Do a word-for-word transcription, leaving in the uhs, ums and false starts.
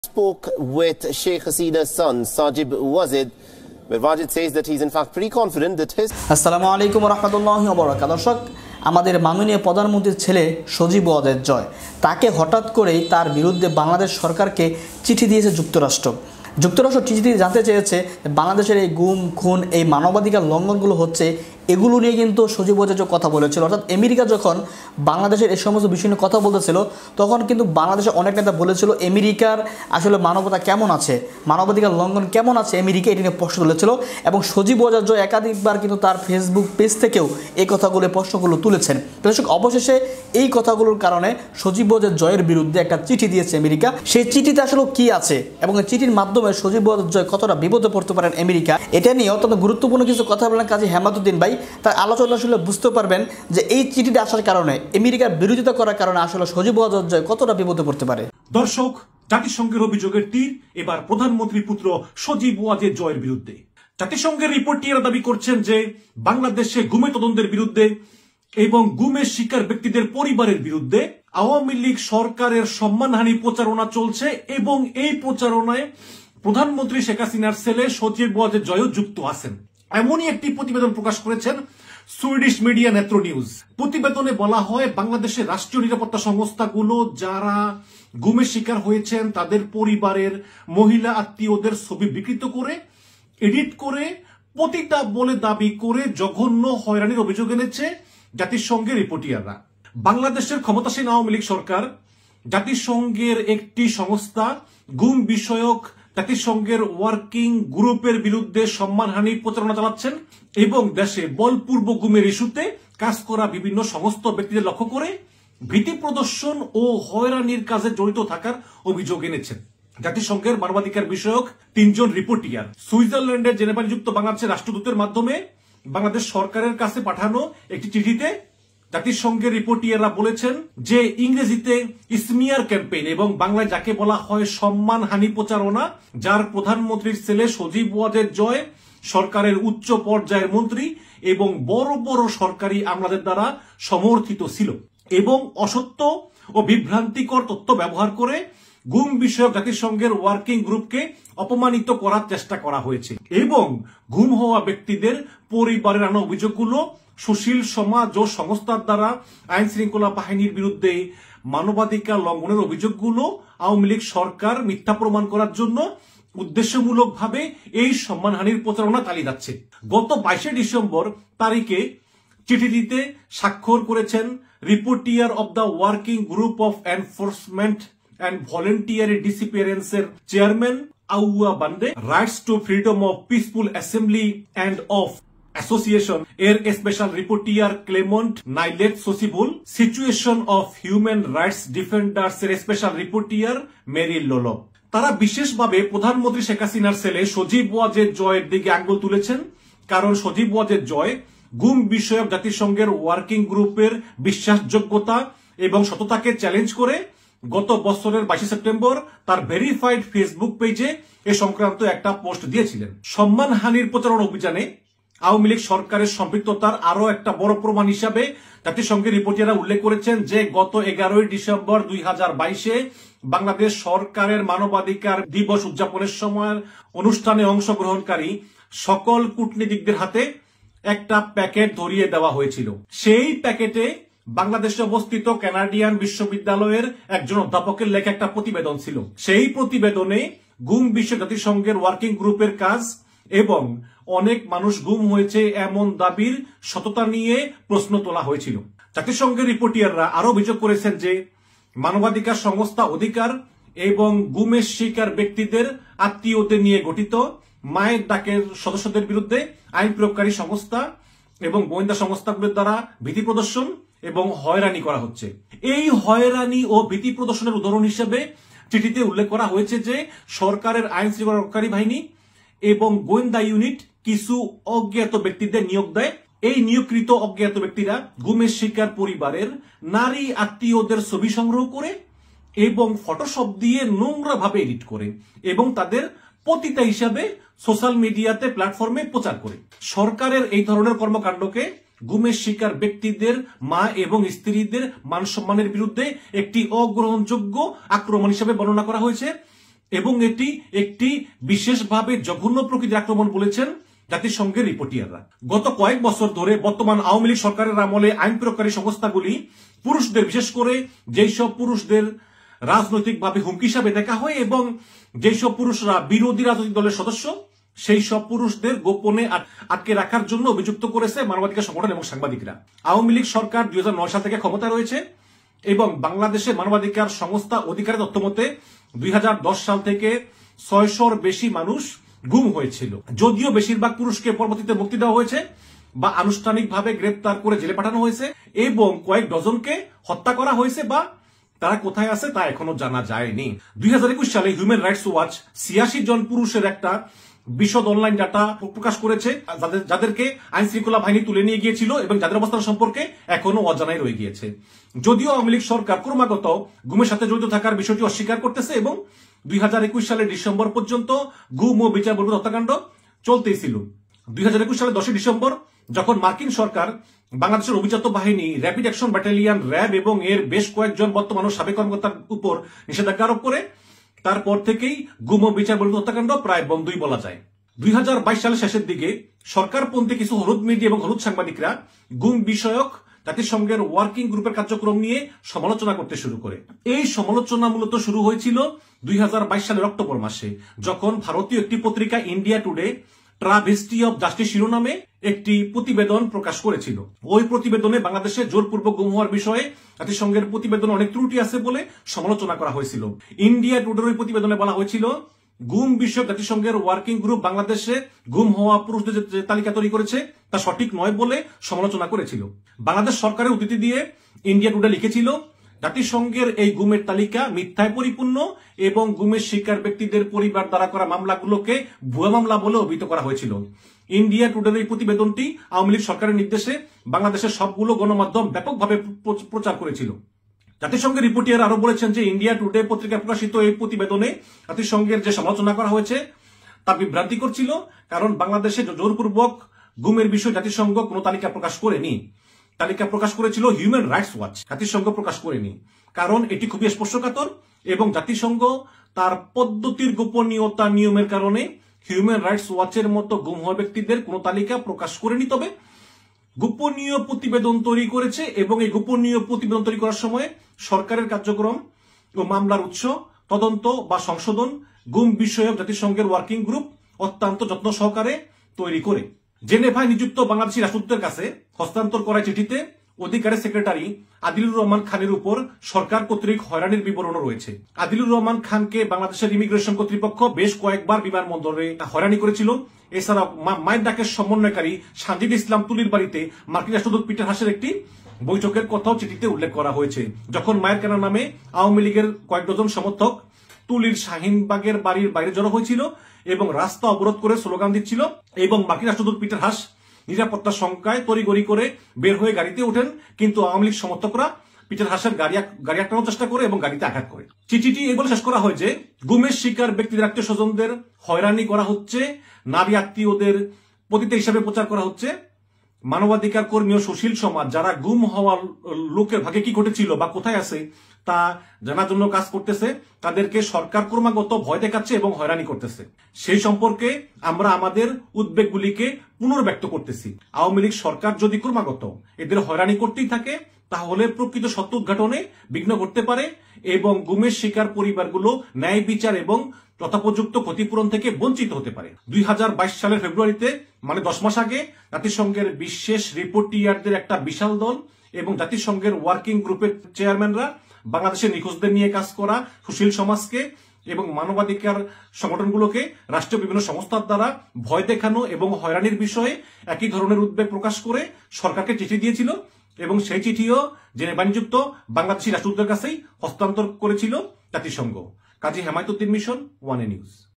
Spoke with Sheikh Hasina's son, Sajib Wazid, where Wajid says that he's in fact pretty confident that his... Assalamu alaikum wa rahmatullahi wa barakatuh. দর্শক, আমাদের মাননীয় প্রধানমন্ত্রীর ছেলে সজীব ওয়াজেদ জয় তাকে হঠাৎ করেই তার বিরুদ্ধে বাংলাদেশ সরকারকে চিঠি দিয়েছে যুক্তরাষ্ট্র। যুক্তরাষ্ট্র চিঠি দিয়ে জানতে চেয়েছে বাংলাদেশের এই গুম খুন এই মানবাধিকার লঙ্ঘনগুলো হচ্ছে এগুলো নিয়ে কিন্তু সজীব ওয়াজেদ কথা বলেছিল। অর্থাৎ আমেরিকা যখন বাংলাদেশের এই সমস্ত বিষয় নিয়ে কথা বলতেছিল তখন কিন্তু বাংলাদেশের অনেক নেতা বলেছিল আমেরিকার আসলে মানবতা কেমন আছে, মানবাধিকার লঙ্ঘন কেমন আছে, আমেরিকা এটি নিয়ে প্রশ্ন তুলেছিল। এবং সজীব ওয়াজেদ জয় একাধিকবার কিন্তু তার ফেসবুক পেজ থেকেও এই কথাগুলো প্রশ্নগুলো তুলেছেন। দর্শক, অবশেষে এই কথাগুলোর কারণে সজীব ওয়াজেদ জয়ের বিরুদ্ধে একটা চিঠি দিয়েছে আমেরিকা। সেই চিঠিতে আসলে কি আছে এবং এই চিঠির মাধ্যমে সজীব ওয়াজেদ জয় কতটা বিপদে পড়তে পারেন আমেরিকা, এটা নিয়ে অত্যন্ত গুরুত্বপূর্ণ কিছু কথা বলেন কাজী হেমাদুদ্দিন ভাই। তার আলোচনা আসলে বুঝতে পারবেন যে এই চিঠিটা আসার কারণে আমেরিকার বিরোধিতা করার কারণে আসলে সজীব ওয়াজেদ জয় কতটা বিপদে পড়তে পারে। দর্শক, জাতিসংঘের অভিযোগের তীর এবার প্রধানমন্ত্রী পুত্র সজীব ওয়াজেদ জয়ের বিরুদ্ধে। জাতিসংঘের রিপোর্টিয়াররা দাবি করছেন যে বাংলাদেশে গুমে তদন্তের বিরুদ্ধে এবং গুমের শিকার ব্যক্তিদের পরিবারের বিরুদ্ধে আওয়ামী লীগ সরকারের সম্মানহানি প্রচারণা চলছে এবং এই প্রচারণায় প্রধানমন্ত্রী শেখ হাসিনার ছেলে সজীব ওয়াজেদ জয়ও যুক্ত আছেন। এমনই একটি প্রতিবেদন প্রকাশ করেছেন সুইডিশ মিডিয়া নেত্র নিউজ। প্রতিবেদনে বলা হয় বাংলাদেশের রাষ্ট্রীয় নিরাপত্তা সংস্থাগুলো যারা গুমের শিকার হয়েছেন তাদের পরিবারের মহিলা আত্মীয়দের ছবি বিকৃত করে এডিট করে প্রতিটা বলে দাবি করে জঘন্য হয়রানির অভিযোগ এনেছে জাতিসংঘের রিপোর্টিয়াররা। বাংলাদেশের ক্ষমতাসীন আওয়ামী লীগ সরকার জাতিসংঘের একটি সংস্থা গুম বিষয়ক জাতিসংঘের ওয়ার্কিং গ্রুপের বিরুদ্ধে সম্মানহানি প্রচারণা চালাচ্ছেন এবং দেশে বলপূর্বক গুমের ইস্যুতে কাজ করা বিভিন্ন সমস্ত ব্যক্তিদের লক্ষ্য করে ভীতি প্রদর্শন ও হয়রানির কাজে জড়িত থাকার অভিযোগ এনেছেন জাতিসংঘের মানবাধিকার বিষয়ক তিনজন রিপোর্টিয়ার। সুইজারল্যান্ডের জেনেভা নিযুক্ত বাংলাদেশের রাষ্ট্রদূতের মাধ্যমে বাংলাদেশ সরকারের কাছে পাঠানো একটি চিঠিতে জাতিসংঘের রিপোর্টিয়াররা বলেছেন যে ইংরেজিতে স্মিয়ার ক্যাম্পেইন এবং বাংলায় যাকে বলা হয় সম্মানহানি প্রচারণা, যার প্রধানমন্ত্রীর ছেলে সজীব ওয়াজেদ জয় সরকারের উচ্চ পর্যায়ের মন্ত্রী এবং বড় বড় সরকারি আমলাদের দ্বারা সমর্থিত ছিল এবং অসত্য ও বিভ্রান্তিকর তথ্য ব্যবহার করে গুম বিষয়ক জাতিসংঘের ওয়ার্কিং গ্রুপকে অপমানিত করার চেষ্টা করা হয়েছে এবং গুম হওয়া ব্যক্তিদের পরিবারের আনা অভিযোগগুলো সুশীল সমাজ ও সংস্থার দ্বারা আইন শৃঙ্খলা বাহিনীর বিরুদ্ধে মানবাধিকার লঙ্ঘনের অভিযোগগুলো আওয়ামী লীগ সরকার মিথ্যা প্রমাণ করার জন্য উদ্দেশ্যমূলকভাবে এই সম্মানহানির প্রচারণা চালিয়ে যাচ্ছে। গত বাইশে ডিসেম্বর তারিখে চিঠিটিতে স্বাক্ষর করেছেন rapporteur of the working group of enforcement and voluntary ডিসঅ্যাপিয়ারেন্সের chairman Aua Balde, rights to freedom of peaceful assembly and of association এর special rapporteur Clement Nyalet Sossi Voule, situation of human rights defenders এর special rapporteur Mary Lawlor. তারা বিশেষভাবে প্রধানমন্ত্রী শেখ হাসিনার ছেলে সজীব ওয়াজেদ জয়ের দিকে আঙ্গুল তুলেছেন, কারণ সজীব ওয়াজেদ জয় গুম বিষয়ক জাতিসংঘের ওয়ার্কিং গ্রুপের বিশ্বাসযোগ্যতা এবং সততাকে চ্যালেঞ্জ করে গত বছরের বাইশে সেপ্টেম্বর তার ভেরিফাইড ফেসবুক পেজে এ সংক্রান্ত একটা পোস্ট দিয়েছিলেন। সম্মানহানির প্রচারণা অভিযানে আওয়ামী লীগ সরকারের সম্পৃক্ততার আরো একটা বড় প্রমাণ হিসাবে জাতিসংঘের রিপোর্টিয়াররা উল্লেখ করেছেন যে গত এগারোই ডিসেম্বর দুই হাজার বাইশে বাংলাদেশ সরকারের মানবাধিকার দিবস উদযাপনের সময় অনুষ্ঠানে অংশগ্রহণকারী সকল কূটনীতিকদের হাতে একটা প্যাকেট ধরিয়ে দেওয়া হয়েছিল। সেই প্যাকেটে বাংলাদেশে অবস্থিত কানাডিয়ান বিশ্ববিদ্যালয়ের একজন অধ্যাপকের লেখা একটা প্রতিবেদন ছিল। সেই প্রতিবেদনে গুম বিষয়ক জাতিসংঘের ওয়ার্কিং গ্রুপের কাজ এবং অনেক মানুষ গুম হয়েছে এমন দাবির সততা নিয়ে প্রশ্ন তোলা হয়েছিল। জাতিসংঘের রিপোর্টিয়াররা আরো অভিযোগ করেছেন যে মানবাধিকার সংস্থা অধিকার এবং গুমের শিকার ব্যক্তিদের আত্মীয়দের নিয়ে গঠিত মায়ের ডাকের সদস্যদের বিরুদ্ধে আইন প্রয়োগকারী সংস্থা এবং গোয়েন্দা সংস্থাগুলোর দ্বারা ভীতি প্রদর্শন এবং হয়রানি করা হচ্ছে। এই হয়রানি ও ভীতি প্রদর্শনের উদাহরণ হিসেবে চিঠিতে উল্লেখ করা হয়েছে যে সরকারের আইন শৃঙ্খলা রক্ষাকারী বাহিনী এবং গোয়েন্দা ইউনিট কিছু অজ্ঞাত ব্যক্তিদের নিয়োগ দেয়। এই নিয়োগকৃত অজ্ঞাত ব্যক্তিরা গুমের শিকার পরিবারের নারী আত্মীয়দের ছবি সংগ্রহ করে এবং ফটোশপ দিয়ে নোংরা ভাবে এডিট করে এবং তাদের পতিতা হিসাবে সোশ্যাল মিডিয়াতে প্ল্যাটফর্মে প্রচার করে। সরকারের এই ধরনের কর্মকাণ্ডকে গুমের শিকার ব্যক্তিদের মা এবং স্ত্রীদের মান সম্মানের বিরুদ্ধে একটি অগ্রহণযোগ্য আক্রমণ হিসেবে বর্ণনা করা হয়েছে। এবং এটি একটি বিশেষভাবে জঘন্য প্রকৃতির আক্রমণ বলেছেন জাতিসংঘের রিপোর্টিয়াররা। গত কয়েক বছর ধরে বর্তমান আওয়ামী লীগ সরকারের আমলে আইন প্রয়োগকারী সংস্থাগুলি পুরুষদের, বিশেষ করে যেই সব পুরুষদের রাজনৈতিকভাবে হুমকি হিসাবে দেখা হয় এবং যেই সব পুরুষরা বিরোধী রাজনৈতিক দলের সদস্য, সেই সব পুরুষদের গোপনে আটকে রাখার জন্য অভিযুক্ত করেছে মানবাধিকার সংগঠন এবং সাংবাদিকরা। আওয়ামী লীগ সরকার দুই হাজার নয় সাল থেকে ক্ষমতা রয়েছে এবং বাংলাদেশের মানবাধিকার সংস্থা অধিকারের তথ্য মতে দুই হাজার দশ সাল থেকে ছয়শোর বেশি মানুষ গুম হয়েছিল। যদিও বেশিরভাগ পুরুষকে পরবর্তীতে মুক্তি দেওয়া হয়েছে বা আনুষ্ঠানিকভাবে গ্রেপ্তার করে জেলে পাঠানো হয়েছে এবং কয়েক ডজনকে হত্যা করা হয়েছে বা তারা কোথায় আছে তা এখনো জানা যায়নি। দুই হাজার একুশ সালে হিউম্যান রাইটস ওয়াচ ছিয়াশি জন পুরুষের একটা বিশদ অনলাইন ডাটা প্রকাশ করেছে, যাদেরকে আইন শৃঙ্খলা বাহিনী তুলে নিয়ে গিয়েছিল এবং যাদের অবস্থান সম্পর্কে এখনো অজানাই রয়ে গিয়েছে। যদিও আওয়ামী লীগ সরকার ক্রমাগত গুমের সাথে জড়িত থাকার বিষয়টি অস্বীকার করতেছে এবং দুই হাজার একুশ সালের ডিসেম্বর পর্যন্ত গুম ও বিচার বহির্ভূত হত্যাকাণ্ড চলতেই ছিল। দুই হাজার একুশ সালের দশই ডিসেম্বর যখন মার্কিন সরকার বাংলাদেশের অভিজাত বাহিনী র্যাপিড অ্যাকশন ব্যাটালিয়ন র্যাব এবং এর বেশ কয়েকজন বর্তমান ও সাবেক কর্মকর্তার উপর নিষেধাজ্ঞা আরোপ করে, তারপর থেকেই গুম ও বিচার বহির্ভূত হত্যাকাণ্ড প্রায় বন্ধই বলা যায়। দুই হাজার বাইশ সালের শেষের দিকে সরকারপন্থী কিছু হলুদ মিডিয়া এবং হলুদ সাংবাদিকরা গুম বিষয়ক জাতিসংঘের ওয়ার্কিং গ্রুপের কার্যক্রম নিয়ে সমালোচনা করতে শুরু করে। এই সমালোচনা মূলত শুরু হয়েছিল দুই হাজার বাইশ সালের অক্টোবর মাসে, যখন ভারতীয় একটি পত্রিকা India Today travesty of justice শিরোনামে একটি প্রতিবেদন প্রকাশ করেছিল। ওই প্রতিবেদনে বাংলাদেশে জোরপূর্বক গুম হওয়ার বিষয়ে জাতিসংঘের প্রতিবেদনে অনেক ত্রুটি আছে বলে সমালোচনা করা হয়েছিল। ইন্ডিয়া টুডের ওই প্রতিবেদনে বলা হয়েছিল, গুম বিষয়ক জাতিসংঘের ওয়ার্কিং গ্রুপ বাংলাদেশে গুম হওয়া পুরুষদের যে তালিকা তৈরি করেছে তা সঠিক নয় বলে সমালোচনা করেছিল। বাংলাদেশ সরকারের উদ্ধৃতি দিয়ে ইন্ডিয়া টুডে লিখেছিল, জাতিসংঘের এই গুমের তালিকা মিথ্যায় পরিপূর্ণ এবং গুমের শিকার ব্যক্তিদের পরিবার দ্বারা করা মামলাগুলোকে ভুয়া মামলা বলে অভিহিত করা হয়েছিল। ইন্ডিয়া টুডের এই প্রতিবেদনটি আওয়ামী লীগ সরকারের নির্দেশে বাংলাদেশের সবগুলো গণমাধ্যম ব্যাপকভাবে প্রচার করেছিল। জাতিসংঘের রিপোর্টিয়ার আরো বলেছেন যে ইন্ডিয়া টুডে পত্রিকায় প্রকাশিত এই প্রতিবেদনে জাতিসংঘের যে সমালোচনা করা হয়েছে তা বিভ্রান্তিকর ছিল, কারণ বাংলাদেশে জোরপূর্বক গুমের বিষয়ে জাতিসংঘ কোনো তালিকা প্রকাশ করেনি। তালিকা প্রকাশ করেছিল হিউম্যান রাইটস ওয়াচ, জাতিসংঘ প্রকাশ করেনি, কারণ এটি খুবই স্পর্শকাতর এবং জাতিসংঘ তার পদ্ধতির গোপনীয়তা নিয়মের কারণে হিউম্যান রাইটস ওয়াচের মতো গুম হওয়া ব্যক্তিদের কোনো তালিকা প্রকাশ করেনি। তবে গোপনীয় প্রতিবেদন তৈরি করেছে এবং এই গোপনীয় প্রতিবেদন তৈরি করার সময় সরকারের কার্যক্রম ও মামলার উৎস, তদন্ত বা সংশোধন গুম বিষয়ক জাতিসংঘের ওয়ার্কিং গ্রুপ অত্যন্ত যত্ন সহকারে তৈরি করে জেনেভায় নিযুক্ত বাংলাদেশি রাষ্ট্রদূতের কাছে হস্তান্তর করা চিঠিতে অধিকারের সেক্রেটারি আদিলুর রহমান খানের উপর সরকার কর্তৃক হয়রানির বিবরণও রয়েছে। আদিলুর রহমান খানকে বাংলাদেশের ইমিগ্রেশন কর্তৃপক্ষ বেশ কয়েকবার বিমানবন্দরে হয়রানি করেছিল। এছাড়া মায়ের ডাকের সমন্বয়কারী সানজিদ ইসলাম তুলির বাড়িতে মার্কিন রাষ্ট্রদূত পিটার হাসের একটি বৈঠকের কথাও চিঠিতে উল্লেখ করা হয়েছে, যখন মায়ের কেনা নামে আওয়ামী লীগের কয়েক ডজন সমর্থক তুলির শাহিনবাগের বাড়ির বাইরে জড়ো হয়েছিল এবং রাস্তা অবরোধ করে স্লোগান দিচ্ছিল এবং মার্কিন রাষ্ট্রদূত পিটার হাস নিরাপত্তার শঙ্কায় তড়িগড়ি করে বের হয়ে গাড়িতে ওঠেন, কিন্তু আওয়ামী লীগ সমর্থকরা পিটার হাসের গাড়ি গাড়ি আটকানোর চেষ্টা করে এবং গাড়িতে আঘাত করে। চিঠিটি এই বলে শেষ করা হয় যে গুমের শিকার ব্যক্তিদের আত্মীয় স্বজনদের হয়রানি করা হচ্ছে, নারী আত্মীয়দের পতিতা হিসাবে প্রচার করা হচ্ছে। মানবাধিকার কর্মী ও সুশীল সমাজ যারা গুম হওয়ার লোকের ভাগে কি ঘটেছিল বা কোথায় আছে তা জানার জন্য কাজ করতেছে, তাদেরকে সরকার ক্রমাগত ভয় দেখাচ্ছে এবং হয়রানি করতেছে। সেই সম্পর্কে আমরা আমাদের উদ্বেগগুলিকে পুনর্ব্যক্ত করতেছি। আওয়ামী লীগ সরকার যদি ক্রমাগত এদের হয়রানি করতেই থাকে তাহলে প্রকৃত সত্য উদ্ঘাটনে বিঘ্ন ঘটতে পারে এবং গুমের শিকার পরিবারগুলো ন্যায় বিচার এবং যথোপযুক্ত ক্ষতিপূরণ থেকে বঞ্চিত হতে পারে। দুই হাজার বাইশ সালের ফেব্রুয়ারিতে, মানে দশ মাস আগে, জাতিসংঘের বিশেষ রিপোর্টিয়ারদের একটা বিশাল দল এবং জাতিসংঘের ওয়ার্কিং গ্রুপের চেয়ারম্যানরা বাংলাদেশের নিখোঁজদের নিয়ে কাজ করা সুশীল সমাজকে এবং মানবাধিকার সংগঠনগুলোকে রাষ্ট্রীয় বিভিন্ন সংস্থার দ্বারা ভয় দেখানো এবং হয়রানির বিষয়ে একই ধরনের উদ্বেগ প্রকাশ করে সরকারকে চিঠি দিয়েছিল এবং সেই চিঠিও জেনেভা নিযুক্ত বাংলাদেশি রাষ্ট্রদূতের কাছেই হস্তান্তর করেছিল জাতিসংঘ। Kazi Hemayetuddin Mishon, one A news.